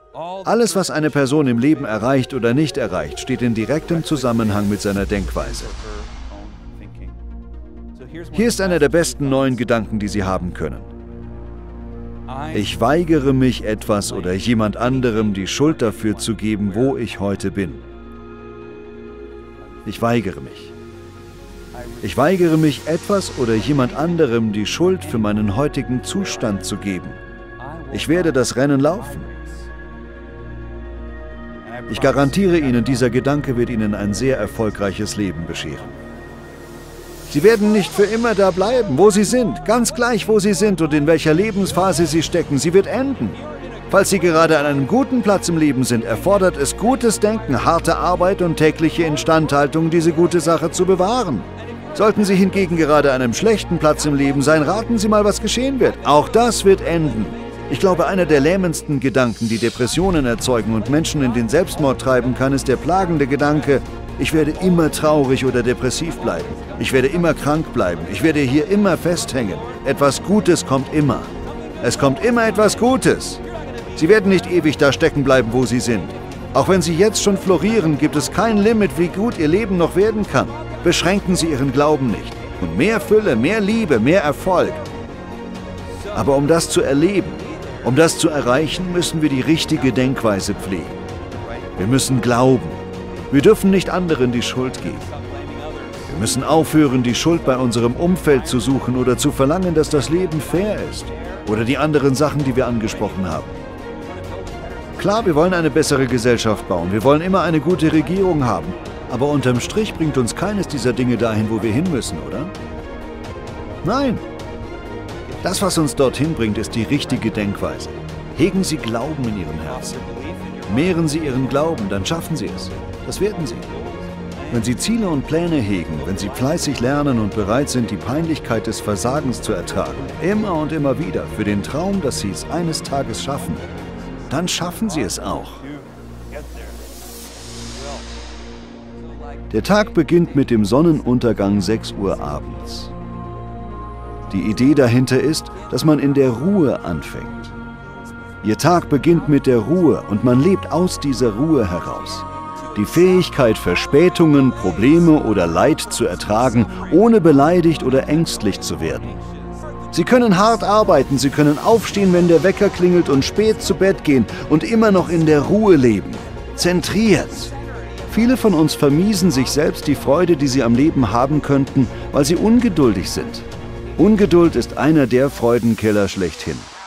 Alles, was eine Person im Leben erreicht oder nicht erreicht, steht in direktem Zusammenhang mit seiner Denkweise. Hier ist einer der besten neuen Gedanken, die Sie haben können. Ich weigere mich, etwas oder jemand anderem die Schuld dafür zu geben, wo ich heute bin. Ich weigere mich. Ich weigere mich, etwas oder jemand anderem die Schuld für meinen heutigen Zustand zu geben. Ich werde das Rennen laufen. Ich garantiere Ihnen, dieser Gedanke wird Ihnen ein sehr erfolgreiches Leben bescheren. Sie werden nicht für immer da bleiben, wo Sie sind, ganz gleich, wo Sie sind und in welcher Lebensphase Sie stecken. Sie wird enden. Falls Sie gerade an einem guten Platz im Leben sind, erfordert es gutes Denken, harte Arbeit und tägliche Instandhaltung, diese gute Sache zu bewahren. Sollten Sie hingegen gerade an einem schlechten Platz im Leben sein, raten Sie mal, was geschehen wird. Auch das wird enden. Ich glaube, einer der lähmendsten Gedanken, die Depressionen erzeugen und Menschen in den Selbstmord treiben kann, ist der plagende Gedanke: Ich werde immer traurig oder depressiv bleiben. Ich werde immer krank bleiben. Ich werde hier immer festhängen. Etwas Gutes kommt immer. Es kommt immer etwas Gutes. Sie werden nicht ewig da stecken bleiben, wo Sie sind. Auch wenn Sie jetzt schon florieren, gibt es kein Limit, wie gut Ihr Leben noch werden kann. Beschränken Sie Ihren Glauben nicht. Und mehr Fülle, mehr Liebe, mehr Erfolg. Aber um das zu erleben, um das zu erreichen, müssen wir die richtige Denkweise pflegen. Wir müssen glauben. Wir dürfen nicht anderen die Schuld geben. Wir müssen aufhören, die Schuld bei unserem Umfeld zu suchen oder zu verlangen, dass das Leben fair ist. Oder die anderen Sachen, die wir angesprochen haben. Klar, wir wollen eine bessere Gesellschaft bauen. Wir wollen immer eine gute Regierung haben. Aber unterm Strich bringt uns keines dieser Dinge dahin, wo wir hin müssen, oder? Nein. Das, was uns dorthin bringt, ist die richtige Denkweise. Hegen Sie Glauben in Ihrem Herzen. Mehren Sie Ihren Glauben, dann schaffen Sie es. Das werden Sie. Wenn Sie Ziele und Pläne hegen, wenn Sie fleißig lernen und bereit sind, die Peinlichkeit des Versagens zu ertragen, immer und immer wieder, für den Traum, dass Sie es eines Tages schaffen, dann schaffen Sie es auch. Der Tag beginnt mit dem Sonnenuntergang 6 Uhr abends. Die Idee dahinter ist, dass man in der Ruhe anfängt. Ihr Tag beginnt mit der Ruhe und man lebt aus dieser Ruhe heraus. Die Fähigkeit, Verspätungen, Probleme oder Leid zu ertragen, ohne beleidigt oder ängstlich zu werden. Sie können hart arbeiten, Sie können aufstehen, wenn der Wecker klingelt und spät zu Bett gehen und immer noch in der Ruhe leben. Zentriert. Viele von uns vermiesen sich selbst die Freude, die sie am Leben haben könnten, weil sie ungeduldig sind. Ungeduld ist einer der Freudenkeller schlechthin.